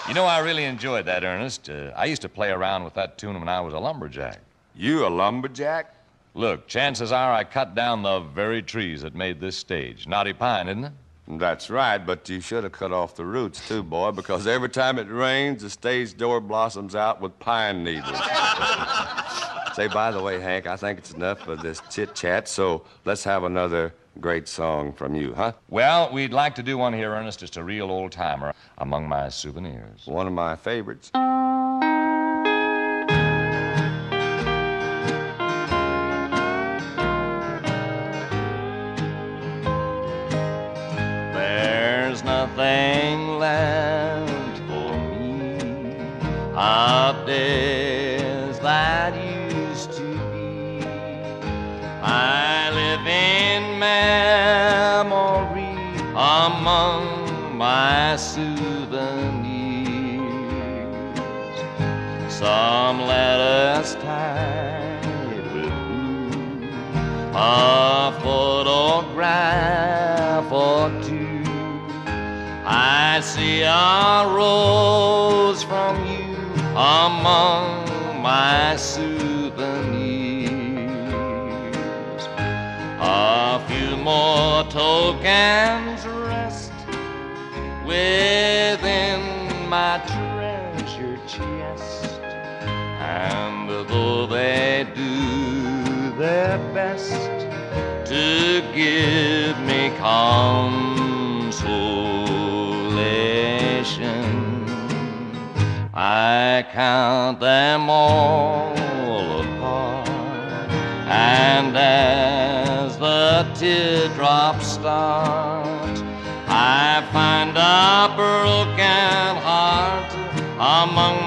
You know, I really enjoyed that, Ernest. I used to play around with that tune when I was a lumberjack. You a lumberjack? Look, chances are I cut down the very trees that made this stage. Knotty pine, isn't it? That's right, but you should have cut off the roots, too, boy, because every time it rains, the stage door blossoms out with pine needles. Say, by the way, Hank, I think it's enough of this chit-chat, so let's have another great song from you, huh? Well, we'd like to do one here, Ernest, just a real old-timer among my souvenirs. One of my favorites. There's nothing left for me of days that used to be. I live in memory among my souvenirs. Some letters tied with glue, a photograph or two. I see a rose from you among my souvenirs. A few more tokens rest within my treasure chest, and though they do their best to give me consolation, I count them all apart, and as the teardrops start, I find a broken heart among